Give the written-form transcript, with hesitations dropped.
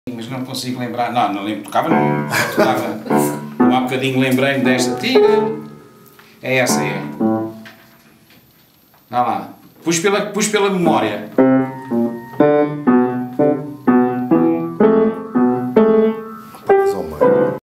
Mas não consigo lembrar. Não, não lembro. Tocava não. Tocava. Há bocadinho lembrei-me desta. Tira. É essa, é. Vá lá. Pus pela memória.